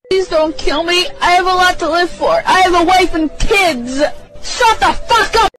Please don't kill me. I have a lot to live for. I have a wife and kids. Shut the fuck up!